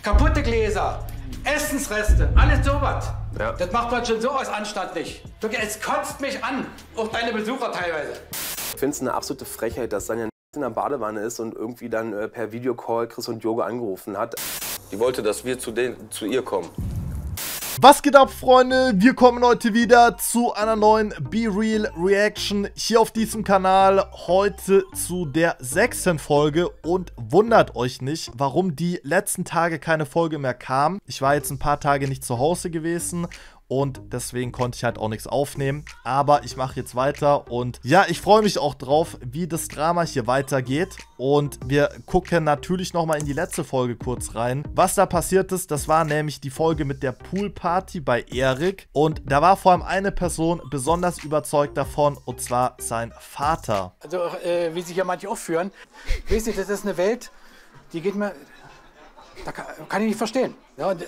Kaputte Gläser, Essensreste, alles sowas. Ja. Das macht man schon so aus Anstand nicht. Wirklich, es kotzt mich an, auch deine Besucher teilweise. Ich finde es eine absolute Frechheit, dass Sanja in der Badewanne ist und irgendwie dann per Videocall Chris und Jogo angerufen hat. Die wollte, dass wir zu ihr kommen. Was geht ab, Freunde? Wir kommen heute wieder zu einer neuen BeReal Reaction hier auf diesem Kanal. Heute zu der 6. Folge und wundert euch nicht, warum die letzten Tage keine Folge mehr kam. Ich war jetzt ein paar Tage nicht zu Hause gewesen und deswegen konnte ich halt auch nichts aufnehmen. Aber ich mache jetzt weiter und ja, ich freue mich auch drauf, wie das Drama hier weitergeht. Und wir gucken natürlich nochmal in die letzte Folge kurz rein. Was da passiert ist, das war nämlich die Folge mit der Poolparty bei Erik. Und da war vor allem eine Person besonders überzeugt davon, und zwar sein Vater. Also, wie sich ja manche aufführen. Weißt du, das ist eine Welt, die geht mir... Da kann ich nicht verstehen. Ja, und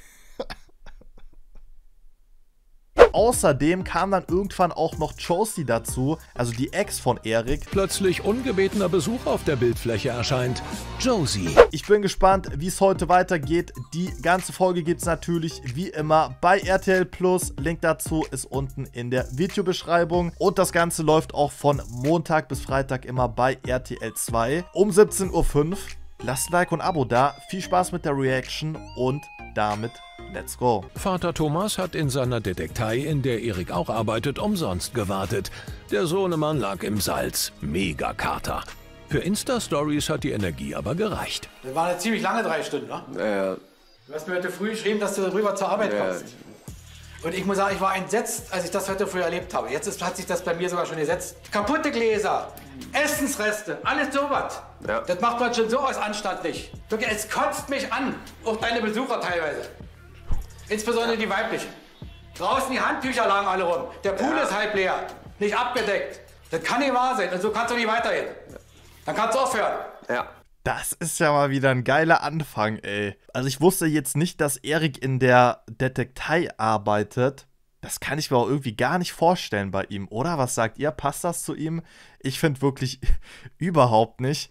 außerdem kam dann irgendwann auch noch Josie dazu, also die Ex von Erik. Plötzlich ungebetener Besuch auf der Bildfläche erscheint. Josie. Ich bin gespannt, wie es heute weitergeht. Die ganze Folge gibt es natürlich wie immer bei RTL Plus. Link dazu ist unten in der Videobeschreibung. Und das Ganze läuft auch von Montag bis Freitag immer bei RTL 2 um 17:05 Uhr. Lasst ein Like und ein Abo da. Viel Spaß mit der Reaction und damit let's go. Vater Thomas hat in seiner Detektei, in der Erik auch arbeitet, umsonst gewartet. Der Sohnemann lag im Salz. Mega Kater. Für Insta-Stories hat die Energie aber gereicht. das waren eine ziemlich lange 3 Stunden, ne? Du hast mir heute früh geschrieben, dass du rüber zur Arbeit kommst. Und ich muss sagen, ich war entsetzt, als ich das heute früh erlebt habe. Jetzt hat sich das bei mir sogar schon gesetzt. Kaputte Gläser, Essensreste, alles sowas. Ja. Das macht man schon so aus Anstand nicht. Wirklich, es kotzt mich an, auch deine Besucher teilweise. Insbesondere die weiblichen. Draußen die Handtücher lagen alle rum. Der Pool ist halb leer, nicht abgedeckt. Das kann nicht wahr sein und so kannst du nicht weitergehen. Dann kannst du aufhören. Ja. Das ist ja mal wieder ein geiler Anfang, ey. Also ich wusste jetzt nicht, dass Erik in der Detektei arbeitet. Das kann ich mir auch irgendwie gar nicht vorstellen bei ihm, oder? Was sagt ihr? Passt das zu ihm? Ich finde wirklich überhaupt nicht.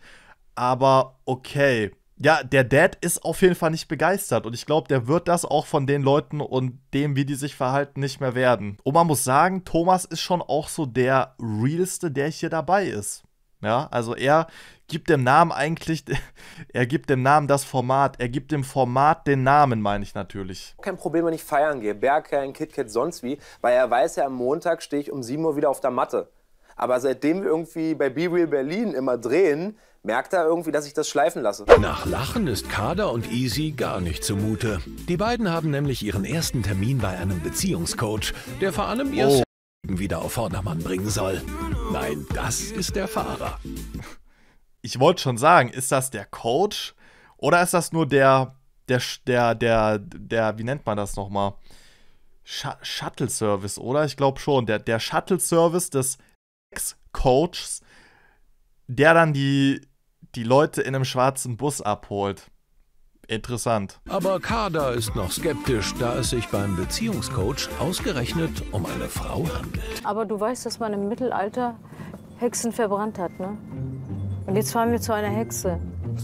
Aber okay. Ja, der Dad ist auf jeden Fall nicht begeistert. Und ich glaube, der wird das auch von den Leuten und dem, wie die sich verhalten, nicht mehr werden. Und man muss sagen, Thomas ist schon auch so der Realste, der hier dabei ist. Ja, also er gibt dem Namen eigentlich, er gibt dem Namen das Format, er gibt dem Format den Namen, meine ich natürlich. Kein Problem, wenn ich feiern gehe, Berghain, KitKat, sonst wie, weil er weiß ja, am Montag stehe ich um 7 Uhr wieder auf der Matte. Aber seitdem wir irgendwie bei BeReal Berlin immer drehen, merkt er irgendwie, dass ich das schleifen lasse. Nach Lachen ist Kader und Easy gar nicht zumute. Die beiden haben nämlich ihren ersten Termin bei einem Beziehungscoach, der vor allem ihr Leben wieder auf Vordermann bringen soll. Nein, das ist der Fahrer. Ich wollte schon sagen, ist das der Coach oder ist das nur der wie nennt man das nochmal? Shuttle-Service, oder? Ich glaube schon, der Shuttle-Service des Ex-Coaches, der dann die Leute in einem schwarzen Bus abholt. Interessant. Aber Kader ist noch skeptisch, da es sich beim Beziehungscoach ausgerechnet um eine Frau handelt. Aber du weißt, dass man im Mittelalter Hexen verbrannt hat, ne? Und jetzt fahren wir zu einer Hexe.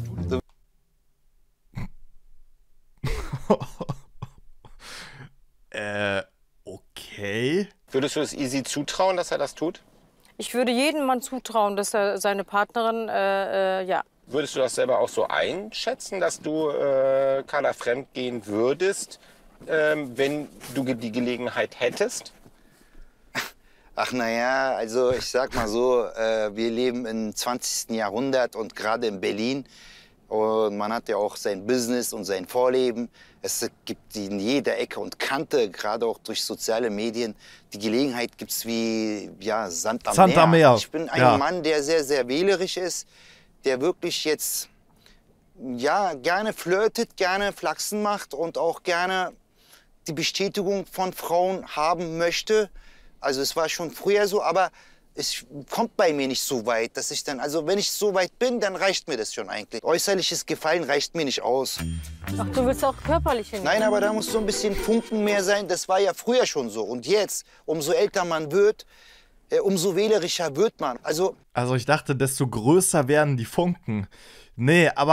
Okay. Würdest du es Easy zutrauen, dass er das tut? Ich würde jedem Mann zutrauen, dass er seine Partnerin, ja. Würdest du das selber auch so einschätzen, dass du Kader fremd gehen würdest, wenn du die Gelegenheit hättest? Ach naja, also ich sag mal so, wir leben im 20. Jahrhundert und gerade in Berlin. Und man hat ja auch sein Business und sein Vorleben. Es gibt in jeder Ecke und Kante, gerade auch durch soziale Medien, die Gelegenheit gibt es wie ja, Sand am Meer. Ich bin ein Mann, der sehr, sehr wählerisch ist, der wirklich jetzt ja, gerne flirtet, gerne Flachsen macht und auch gerne die Bestätigung von Frauen haben möchte. Also es war schon früher so, aber es kommt bei mir nicht so weit, dass ich dann, also wenn ich so weit bin, dann reicht mir das schon eigentlich. Äußerliches Gefallen reicht mir nicht aus. Ach, du willst auch körperlich hin? Nein, aber da muss so ein bisschen Funken mehr sein. Das war ja früher schon so. Und jetzt, umso älter man wird, umso wählerischer wird man. Also ich dachte, desto größer werden die Funken. Nee, aber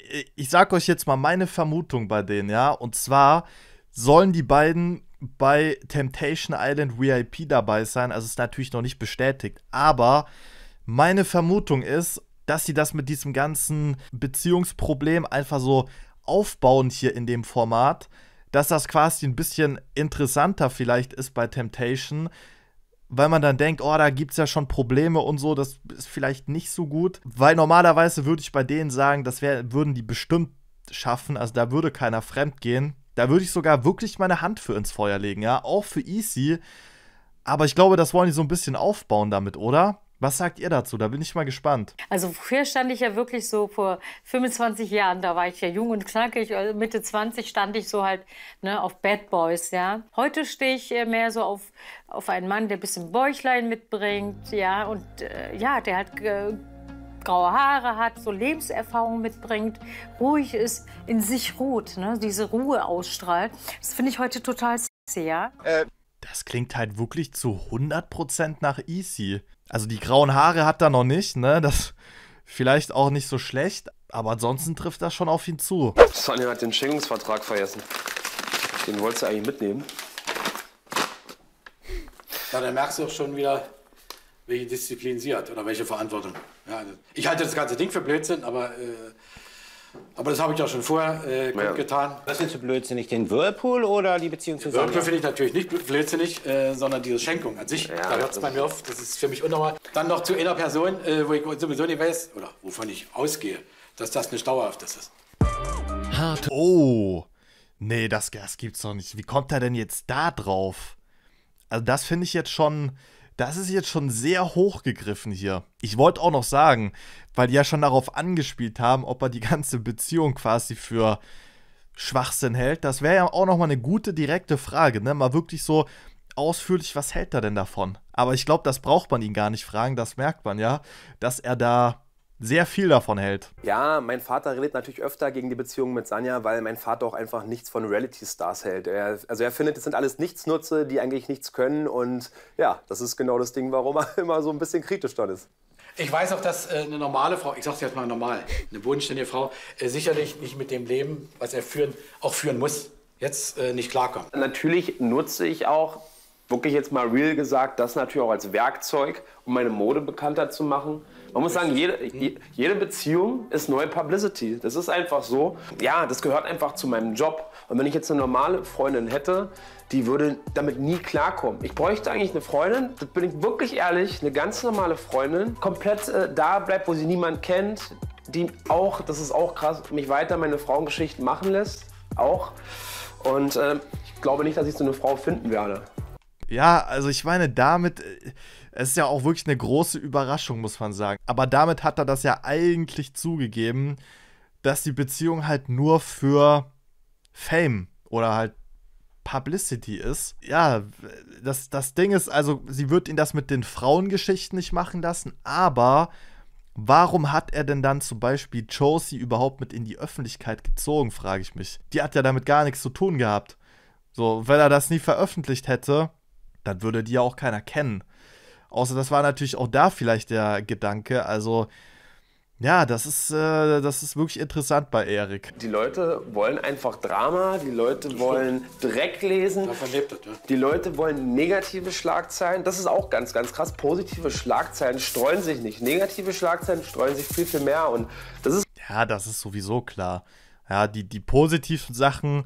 ich sag euch jetzt mal meine Vermutung bei denen, ja. Und zwar sollen die beiden bei Temptation Island VIP dabei sein. Also ist natürlich noch nicht bestätigt. Aber meine Vermutung ist, dass sie das mit diesem ganzen Beziehungsproblem einfach so aufbauen hier in dem Format, dass das quasi ein bisschen interessanter vielleicht ist bei Temptation, weil man dann denkt, oh, da gibt es ja schon Probleme und so, das ist vielleicht nicht so gut. Weil normalerweise würde ich bei denen sagen, würden die bestimmt schaffen, also da würde keiner fremd gehen. Da würde ich sogar wirklich meine Hand für ins Feuer legen, ja, auch für Easy. Aber ich glaube, das wollen die so ein bisschen aufbauen damit, oder? Was sagt ihr dazu? Da bin ich mal gespannt. Also früher stand ich ja wirklich so vor 25 Jahren, da war ich ja jung und knackig, also Mitte 20 stand ich so halt, ne, auf Bad Boys, ja. Heute stehe ich mehr so auf einen Mann, der ein bisschen Bäuchlein mitbringt, ja, und ja, der halt graue Haare hat, so Lebenserfahrung mitbringt, ruhig ist, in sich ruht, ne, diese Ruhe ausstrahlt. Das finde ich heute total sexy, ja. Das klingt halt wirklich zu 100% nach Easy. Also die grauen Haare hat er noch nicht, ne? Das vielleicht auch nicht so schlecht, aber ansonsten trifft das schon auf ihn zu. Sonja hat den Schenkungsvertrag vergessen. Den wolltest du eigentlich mitnehmen. Ja, dann merkst du auch schon wieder, welche Disziplin sie hat oder welche Verantwortung. Ja, ich halte das ganze Ding für Blödsinn, aber das habe ich auch schon vorher getan. Was findest du blödsinnig, den Whirlpool oder die Beziehung zu Sonja? Whirlpool finde ich natürlich nicht blödsinnig, sondern diese Schenkung an sich. Ja, da hört es bei mir auf, das ist für mich unnormal. Dann noch zu einer Person, wo ich sowieso nicht weiß, oder wovon ich ausgehe, dass das nicht dauerhaft ist. Hart. Oh, nee, das gibt's doch nicht. Wie kommt er denn jetzt da drauf? Also das finde ich jetzt schon... Das ist jetzt schon sehr hochgegriffen hier. Ich wollte auch noch sagen, weil die ja schon darauf angespielt haben, ob er die ganze Beziehung quasi für Schwachsinn hält. Das wäre ja auch nochmal eine gute, direkte Frage, ne? Mal wirklich so ausführlich, was hält er denn davon? Aber ich glaube, das braucht man ihn gar nicht fragen. Das merkt man ja, dass er da sehr viel davon hält. Ja, mein Vater redet natürlich öfter gegen die Beziehung mit Sonja, weil mein Vater auch einfach nichts von Reality-Stars hält. Er findet, das sind alles Nichtsnutze, die eigentlich nichts können. Und ja, das ist genau das Ding, warum er immer so ein bisschen kritisch dann ist. Ich weiß auch, dass eine normale Frau, ich sag's jetzt mal normal, eine bodenständige Frau, sicherlich nicht mit dem Leben, was er führen muss, jetzt nicht klarkommt. Natürlich nutze ich auch, wirklich jetzt mal real gesagt, das natürlich auch als Werkzeug, um meine Mode bekannter zu machen. Man muss sagen, jede Beziehung ist neue Publicity. Das ist einfach so. Ja, das gehört einfach zu meinem Job. Und wenn ich jetzt eine normale Freundin hätte, die würde damit nie klarkommen. Ich bräuchte eigentlich eine Freundin, das bin ich wirklich ehrlich, eine ganz normale Freundin, komplett da bleibt, wo sie niemand kennt, die auch, das ist auch krass, mich weiter meine Frauengeschichten machen lässt. Auch. Und ich glaube nicht, dass ich so eine Frau finden werde. Ja, also ich meine, damit, es ist ja auch wirklich eine große Überraschung, muss man sagen. Aber damit hat er das ja eigentlich zugegeben, dass die Beziehung halt nur für Fame oder halt Publicity ist. Ja, das Ding ist, also sie wird ihn das mit den Frauengeschichten nicht machen lassen, aber warum hat er denn dann zum Beispiel Josie überhaupt mit in die Öffentlichkeit gezogen, frage ich mich. Die hat ja damit gar nichts zu tun gehabt. So, wenn er das nie veröffentlicht hätte, dann würde die ja auch keiner kennen. Außer das war natürlich auch da vielleicht der Gedanke. Also, ja, das ist wirklich interessant bei Erik. Die Leute wollen einfach Drama, die Leute wollen Dreck lesen, Davon lebt das, ja. Die Leute wollen negative Schlagzeilen. Das ist auch ganz, ganz krass. Positive Schlagzeilen streuen sich nicht. Negative Schlagzeilen streuen sich viel, viel mehr. Und das ist... Ja, das ist sowieso klar. Ja, die positiven Sachen...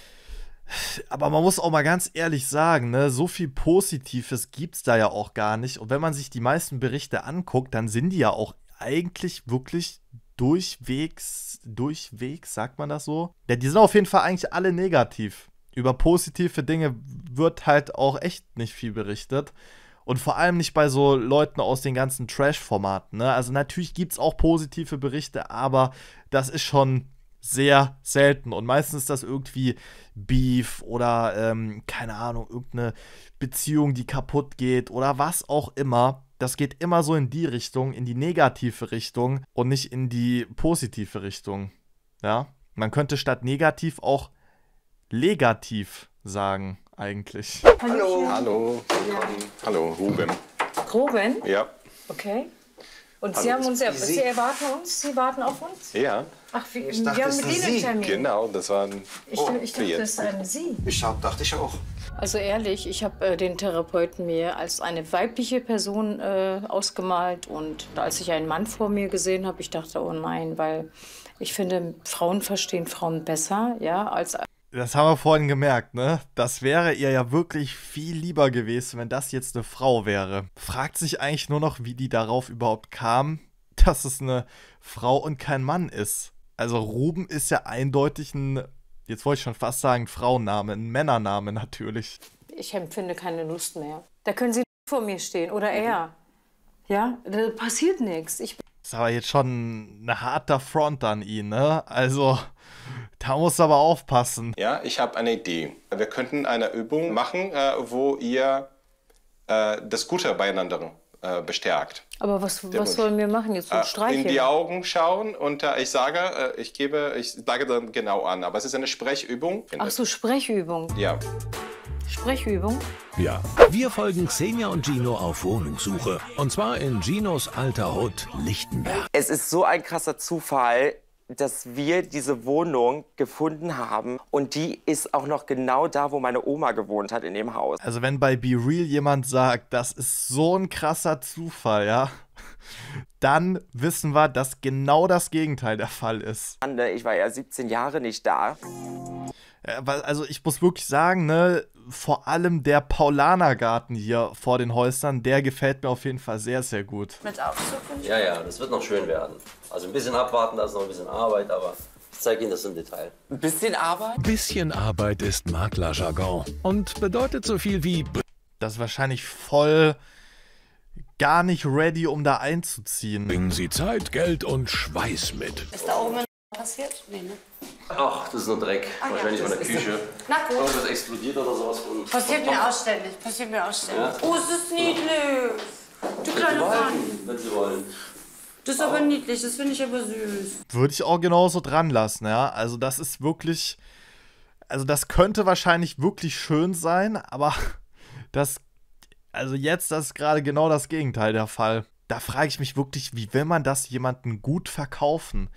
Aber man muss auch mal ganz ehrlich sagen, ne, so viel Positives gibt's da ja auch gar nicht. Und wenn man sich die meisten Berichte anguckt, dann sind die ja auch eigentlich wirklich durchwegs, sagt man das so? Ja, die sind auf jeden Fall eigentlich alle negativ. Über positive Dinge wird halt auch echt nicht viel berichtet. Und vor allem nicht bei so Leuten aus den ganzen Trash-Formaten, ne? Also natürlich gibt's auch positive Berichte, aber das ist schon sehr selten und meistens ist das irgendwie Beef oder, keine Ahnung, irgendeine Beziehung, die kaputt geht oder was auch immer. Das geht immer so in die Richtung, in die negative Richtung und nicht in die positive Richtung. Ja, man könnte statt negativ auch legativ sagen, eigentlich. Hallo. Hallo. Ja. Hallo, Ruben. Ruben? Ja. Okay. Und Sie haben uns, Sie erwarten uns? Sie warten auf uns? Ja, Ach, wir dachte, haben es mit ist Ihnen Sie. einen Termin. genau, das war ein... Ich dachte, das ist ein Sie. Dachte ich auch. Also ehrlich, ich habe den Therapeuten mir als eine weibliche Person ausgemalt. Und als ich einen Mann vor mir gesehen habe, ich dachte, oh nein, weil ich finde, Frauen verstehen Frauen besser, ja, als... Das haben wir vorhin gemerkt, ne? Das wäre ihr ja wirklich viel lieber gewesen, wenn das jetzt eine Frau wäre. Fragt sich eigentlich nur noch, wie die darauf überhaupt kam, dass es eine Frau und kein Mann ist. Also Ruben ist ja eindeutig ein, jetzt wollte ich schon fast sagen, Frauenname, ein Männername natürlich. Ich empfinde keine Lust mehr. Da können Sie vor mir stehen oder er. Ja, da passiert nichts. Ist aber jetzt schon ein harter Front an ihn, ne? Also, da muss aber aufpassen. Ja, ich habe eine Idee. Wir könnten eine Übung machen, wo ihr das Gute beieinander bestärkt. Aber was sollen wir machen jetzt? So streicheln? In die Augen schauen und ich sage, ich sage dann genau an. Aber es ist eine Sprechübung. Ach so, Sprechübung. Ja. Sprechübung? Ja, wir folgen Xenia und Gino auf Wohnungssuche. Und zwar in Ginos alter Hut Lichtenberg. Es ist so ein krasser Zufall, dass wir diese Wohnung gefunden haben. Und die ist auch noch genau da, wo meine Oma gewohnt hat, in dem Haus. Also wenn bei Be Real jemand sagt, das ist so ein krasser Zufall, ja, dann wissen wir, dass genau das Gegenteil der Fall ist. Ich war ja 17 Jahre nicht da. Also ich muss wirklich sagen, ne, vor allem der Paulanergarten hier vor den Häusern, der gefällt mir auf jeden Fall sehr, sehr gut. Mit Aufzug? Ja, das wird noch schön werden. Also ein bisschen abwarten, da ist noch ein bisschen Arbeit, aber ich zeige Ihnen das im Detail. Ein bisschen Arbeit? Bisschen Arbeit ist Maklerjargon und bedeutet so viel wie... Das ist wahrscheinlich voll gar nicht ready, um da einzuziehen. Bringen Sie Zeit, Geld und Schweiß mit. Ist da oben passiert? Nee, ne? Ach, das ist nur Dreck. Wahrscheinlich von der Küche. Na gut. Irgendwas explodiert oder sowas. Passiert mir ausständig. Ja. Oh, es ist niedlich. Du kleine Mann. Wenn Sie wollen. Das ist aber niedlich, das finde ich aber süß. Würde ich auch genauso dran lassen, ja. Also das ist wirklich, also das könnte wahrscheinlich wirklich schön sein, aber das ist gerade genau das Gegenteil der Fall. Da frage ich mich wirklich, wie will man das jemandem gut verkaufen?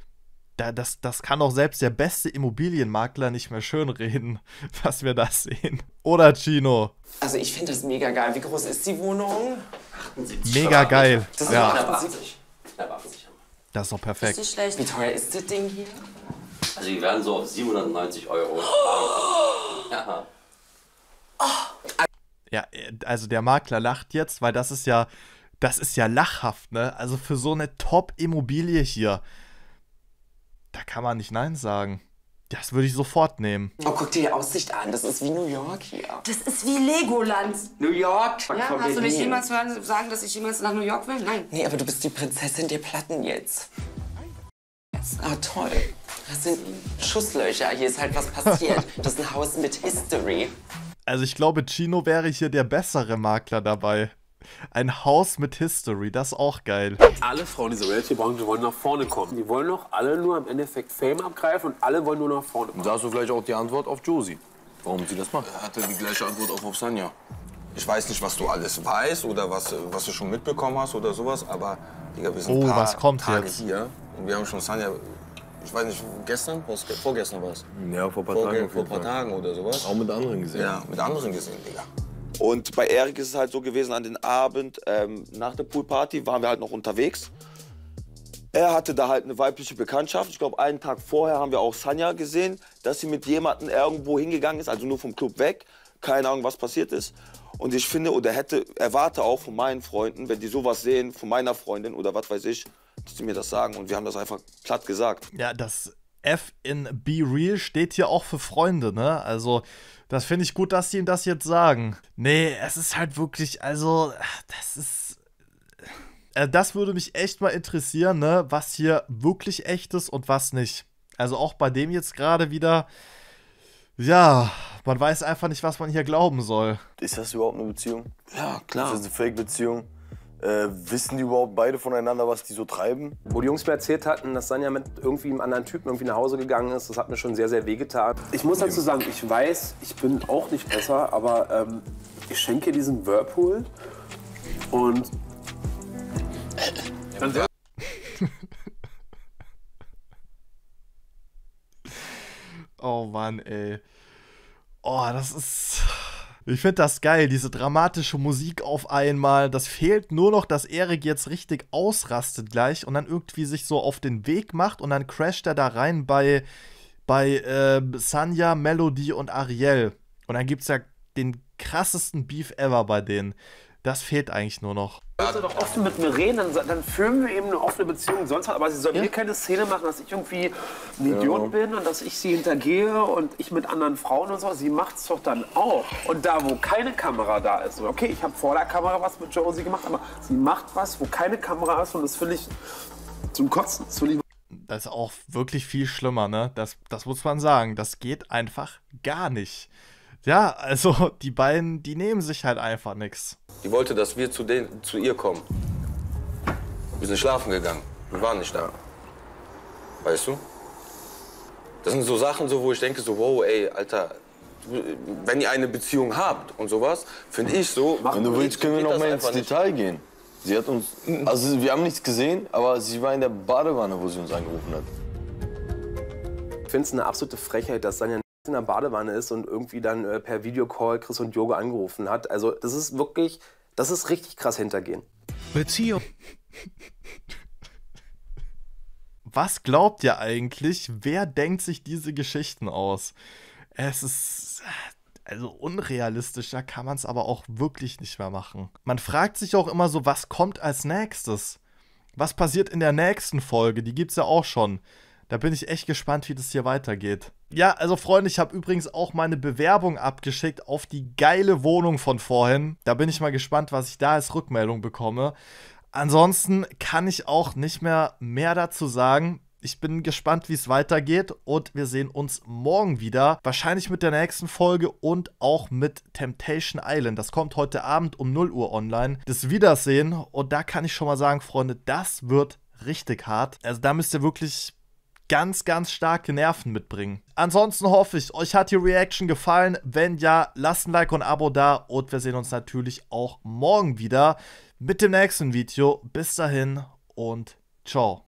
Das kann doch selbst der beste Immobilienmakler nicht mehr schönreden, was wir da sehen. Oder, Gino? Also ich finde das mega geil. Wie groß ist die Wohnung? 78 Mega geil. Das ist Ja, Knapp 80. Knapp 80 haben das ist doch Das perfekt. ist schlecht. Wie teuer ist das Ding hier? wir. Also die werden so auf 790 €. Ja. Ja, also der Makler lacht jetzt, weil das ist ja lachhaft, ne? Also für so eine Top-Immobilie hier, da kann man nicht Nein sagen. Das würde ich sofort nehmen. Oh, guck dir die Aussicht an. Das ist wie New York hier. Das ist wie Legoland. New York? Ja, Von hast du mich Berlin. jemals hören sagen, dass ich jemals nach New York will? Nein. Nee, aber du bist die Prinzessin der Platten jetzt. Ah, toll. Das sind Schusslöcher. Hier ist halt was passiert. Das ist ein Haus mit History. Also ich glaube, Gino wäre hier der bessere Makler dabei. Ein Haus mit History, das ist auch geil. Alle Frauen dieser Welt hier wollen nach vorne kommen. Die wollen doch alle nur im Endeffekt Fame abgreifen und alle wollen nur nach vorne kommen. Und da hast du vielleicht auch die Antwort auf Josie. Warum sie das macht. Er hatte die gleiche Antwort auch auf Sanja. Ich weiß nicht, was du alles weißt oder was du schon mitbekommen hast oder sowas, aber Digga, wir sind ein paar was kommt Tage jetzt? hier und wir haben schon Sanja, ich weiß nicht, vorgestern war es. Ja, vor ein paar Tagen oder sowas. Auch mit anderen gesehen. Ja, mit anderen gesehen, Digga. Und bei Erik ist es halt so gewesen, an den Abend nach der Poolparty waren wir halt noch unterwegs. Er hatte da halt eine weibliche Bekanntschaft. Ich glaube, einen Tag vorher haben wir auch Sanja gesehen, dass sie mit jemandem irgendwo hingegangen ist, also nur vom Club weg. Keine Ahnung, was passiert ist. Und ich finde, oder erwarte auch von meinen Freunden, wenn die sowas sehen, von meiner Freundin oder was weiß ich, dass die mir das sagen. Und wir haben das einfach platt gesagt. Ja, das F in Be Real steht hier auch für Freunde, ne? Also, das finde ich gut, dass sie ihm das jetzt sagen. Nee, es ist halt wirklich, also, das würde mich echt mal interessieren, ne? Was hier wirklich echt ist und was nicht. Also auch bei dem jetzt gerade wieder, ja, man weiß einfach nicht, was man hier glauben soll. Ist das überhaupt eine Beziehung? Ja, klar. Ist das eine Fake-Beziehung? Wissen die überhaupt beide voneinander, was die so treiben? Wo die Jungs mir erzählt hatten, dass Sanja mit irgendwie einem anderen Typen irgendwie nach Hause gegangen ist, das hat mir schon sehr, sehr wehgetan. Ich muss dazu sagen, ich weiß, ich bin auch nicht besser, aber ich schenke diesen Whirlpool und Oh Mann, ey. Oh, das ist... Ich finde das geil, diese dramatische Musik auf einmal. Das fehlt nur noch, dass Erik jetzt richtig ausrastet gleich und dann irgendwie sich so auf den Weg macht und dann crasht er da rein bei Sanya, Melody und Ariel. Und dann gibt's ja den krassesten Beef ever bei denen. Das fehlt eigentlich nur noch. Sollte doch offen mit mir reden, dann filmen wir eben eine offene Beziehung. Sonst aber sie soll mir keine Szene machen, dass ich irgendwie ein Idiot bin und dass ich sie hintergehe und ich mit anderen Frauen und so. Sie macht's doch dann auch. Und da, wo keine Kamera da ist, okay, ich habe vor der Kamera was mit Josie gemacht, aber sie macht was, wo keine Kamera ist und das finde ich zum Kotzen, zu lieb. Das ist auch wirklich viel schlimmer, ne? Das muss man sagen. Das geht einfach gar nicht. Ja, also die beiden, die nehmen sich halt einfach nichts. Die wollte, dass wir zu ihr kommen. Wir sind schlafen gegangen. Wir waren nicht da. Weißt du? Das sind so Sachen, so, wo ich denke, so, wow, ey, Alter, wenn ihr eine Beziehung habt und sowas, finde ich so... Wenn du willst, können wir noch mal ins Detail gehen. Sie hat uns... Also wir haben nichts gesehen, aber sie war in der Badewanne, wo sie uns angerufen hat. Ich finde es eine absolute Frechheit, dass Sanja in der Badewanne ist und irgendwie dann per Videocall Chris und Jogo angerufen hat. Also das ist wirklich, das ist richtig krass Hintergehen. Beziehung. Was glaubt ihr eigentlich? Wer denkt sich diese Geschichten aus? Es ist... Also unrealistischer kann man es aber auch wirklich nicht mehr machen. Man fragt sich auch immer so, was kommt als nächstes? Was passiert in der nächsten Folge? Die gibt's ja auch schon. Da bin ich echt gespannt, wie das hier weitergeht. Ja, also Freunde, ich habe übrigens auch meine Bewerbung abgeschickt auf die geile Wohnung von vorhin. Da bin ich mal gespannt, was ich da als Rückmeldung bekomme. Ansonsten kann ich auch nicht mehr dazu sagen. Ich bin gespannt, wie es weitergeht und wir sehen uns morgen wieder. Wahrscheinlich mit der nächsten Folge und auch mit Temptation Island. Das kommt heute Abend um 0 Uhr online. Das Wiedersehen und da kann ich schon mal sagen, Freunde, das wird richtig hart. Also da müsst ihr wirklich ganz, ganz starke Nerven mitbringen. Ansonsten hoffe ich, euch hat die Reaction gefallen. Wenn ja, lasst ein Like und ein Abo da und wir sehen uns natürlich auch morgen wieder mit dem nächsten Video. Bis dahin und ciao.